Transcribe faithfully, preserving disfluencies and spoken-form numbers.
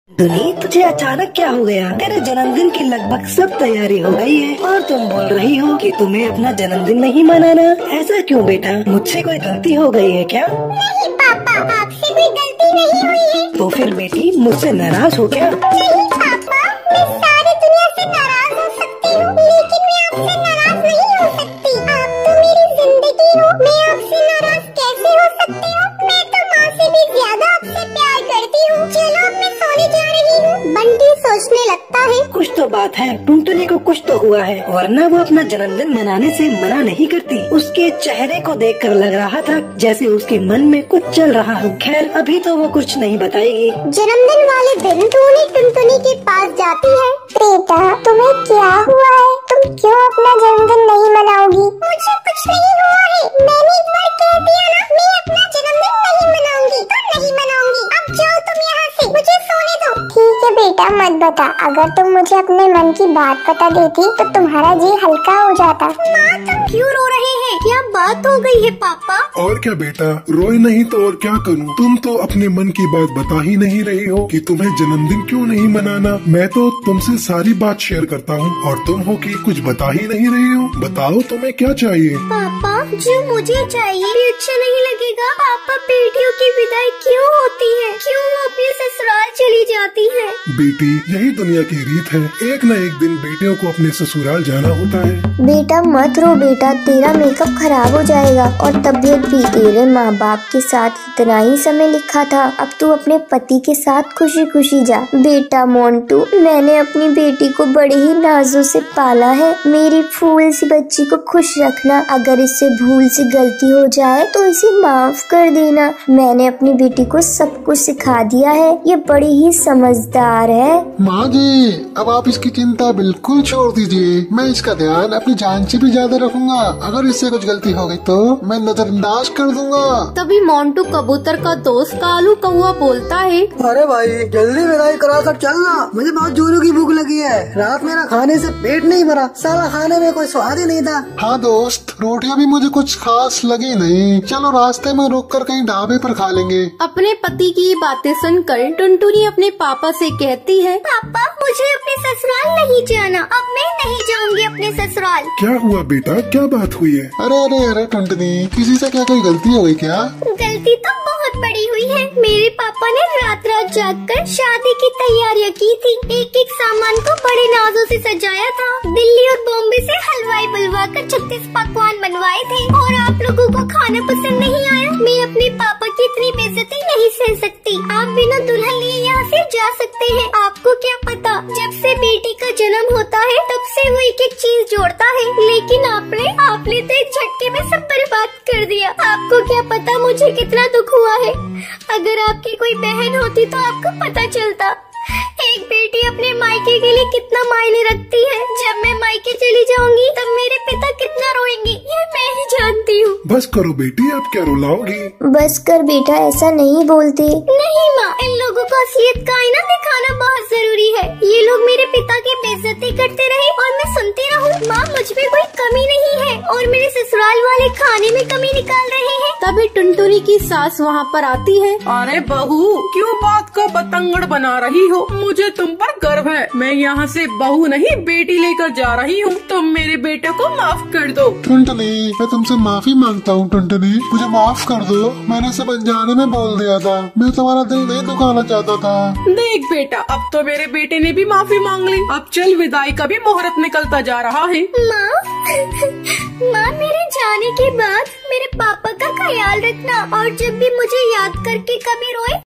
दुनी, तुझे अचानक क्या हो गया? तेरे जन्मदिन की लगभग सब तैयारी हो गई है और तुम बोल रही हो कि तुम्हें अपना जन्मदिन नहीं मनाना। ऐसा क्यों बेटा? मुझसे कोई गलती हो गई है क्या? नहीं पापा, आपसे कोई गलती नहीं हुई है। तो फिर बेटी मुझसे नाराज हो क्या? नहीं पापा, मैं सारी दुनिया से नाराज हो सकती हूँ, लेकिन मैं आपसे नाराज नहीं हो सकती। आप तो मेरी जिंदगी हो, मैं आपसे नाराज कैसे हो सकती हूँ? मैं तो माँ से भी ज्यादा आपसे प्यार करती हूँ। चलो अब मैं सोने जा रही हूँ। बंटी सोचने लगता है कुछ तो बात है, टुनटुनी को कुछ तो हुआ है, वरना वो अपना जन्मदिन मनाने से मना नहीं करती। उसके चेहरे को देखकर लग रहा था जैसे उसके मन में कुछ चल रहा हो। खैर अभी तो वो कुछ नहीं बताएगी। जन्मदिन वाले दिन टूनी टुनटुनी के पास जाती है। बेटा तुम्हें क्या हुआ है? तुम क्यों अपना जन्मदिन नहीं मनाओगी? मुझे कुछ नहीं हुआ है, मैंने एक बार कह दिया ना, मैं अपना जन्मदिन नहीं मनाऊंगी तो नहीं मनाऊंगी। अब जाओ तुम यहाँ से, मुझे सोने दो। ठीक है बेटा मत बता, अगर तुम मुझे अपने मन की बात बता देती तो तुम्हारा जी हल्का हो जाता। माँ तुम क्यों रो रहे हैं? क्या बात हो गई है पापा? और क्या बेटा, रोए नहीं तो और क्या करूं? तुम तो अपने मन की बात बता ही नहीं रही हो कि तुम्हें जन्मदिन क्यों नहीं मनाना। मैं तो तुमसे सारी बात शेयर करता हूँ और तुम हो कि कुछ बता ही नहीं रही हो। बताओ तुम्हें क्या चाहिए? पापा जो मुझे चाहिए भी अच्छा नहीं लगेगा। पापा बेटियों की विदाई क्यों होती है? क्यों वो अपने ससुराल चली जाती है? बेटी यही दुनिया की रीत है, एक न एक दिन बेटियों को अपने ससुराल जाना होता है। बेटा मत रो बेटा, तेरा मेकअप खराब हो जाएगा और तबीयत भी। तेरे माँ बाप के साथ इतना ही समय लिखा था, अब तू अपने पति के साथ खुशी खुशी जा। बेटा मोन्टू, मैंने अपनी बेटी को बड़े ही नाजों से पाला है। मेरी फूल सी बच्ची को खुश रखना। अगर इससे भूल से गलती हो जाए तो इसे माफ कर देना। मैंने अपनी बेटी को सब कुछ सिखा दिया है, ये बड़ी ही समझदार है। माँ जी अब आप इसकी चिंता बिल्कुल छोड़ दीजिए, मैं इसका ध्यान अपनी जान से भी ज्यादा रखूंगा। अगर इससे कुछ गलती हो गई तो मैं नजरअंदाज कर दूंगा। तभी मोन्टू कबूतर का दोस्त कालू कौआ बोलता है, अरे भाई जल्दी विदाई करा कर चलना, मुझे बहुत जोरों की भूख लगी है। रात मेरा खाने से पेट नहीं भरा, साला खाने में कोई स्वाद ही नहीं था। हाँ दोस्त, रोटियां भी मुझे कुछ खास लगी नहीं, चलो रास्ते में रुक कर कहीं ढाबे पर खा लेंगे। अपने पति की बातें सुनकर टुनटुनी अपने पापा से कहती है, पापा मुझे अपने ससुराल नहीं जाना, अब मैं नहीं जाऊंगी अपने ससुराल। क्या हुआ बेटा, क्या बात हुई है? अरे अरे अरे टुनटुनी, किसी से क्या कोई गलती हो गई क्या? गलती तो बहुत बड़ी हुई है। मेरे पापा ने रात रात जागकर शादी की तैयारियां की थी। एक एक सामान को बड़े नाजों से सजाया था। दिल्ली और बॉम्बे से हलवाई बुलवा कर छत्तीस पकवान बनवाए थे और आप लोगों को खाना पसंद नहीं आया। मैं अपने पापा की इतनी बेइज्जती नहीं सह सकती। आप बिना दुल्हन लिए यहाँ से जा सकते हैं। आपको क्या पता, जब से बेटी का जन्म होता है तब से वो एक एक चीज जोड़ता है, लेकिन आपने आपने तो एक झटके में सब बर्बाद कर दिया। आपको क्या पता मुझे कितना दुख हुआ है। अगर आपकी कोई बहन होती तो आपको पता चलता। एक बेटी अपने मायके के लिए कितना मायने रखती है। जब मैं मायके चली जाऊंगी तब मेरे पिता कितना रोएंगे, ये मैं ही जानती हूँ। बस करो बेटी, अब क्या रुलाओगी? बस कर बेटा, ऐसा नहीं बोलते। नहीं माँ, इन लोगों को असलियत का आईना दिखाना बहुत जरूरी है। ये लोग मेरे पिता की बेइज्जती करते रहे और मैं सुनती रहूँ। माँ मुझ में कोई कमी नहीं है और मेरे ससुराल वाले खाने में कमी निकाल रहे हैं। तभी टुनटुनी की सास वहाँ पर आती है। अरे बहू, क्यों बात को बतंगड़ बना रही हो? मुझे तुम पर गर्व है। मैं यहाँ से बहू नहीं बेटी लेकर जा रही हूँ। तुम मेरे बेटे को माफ कर दो। टुनटुनी मैं तुमसे माफी मांगता हूँ। टुनटुनी मुझे माफ कर दो, मैंने सब अनजाने में बोल दिया था। मैं तुम्हारा दिल नहीं दुखाना चाहता था। देख बेटा, अब तो मेरे बेटे ने भी माफी मांग ली। अब चल, विदाई का भी मुहूर्त निकलता जा रहा है। माँ माँ मेरे जाने के बाद मेरे पापा का ख्याल रखना और जब भी मुझे याद करके कभी रोए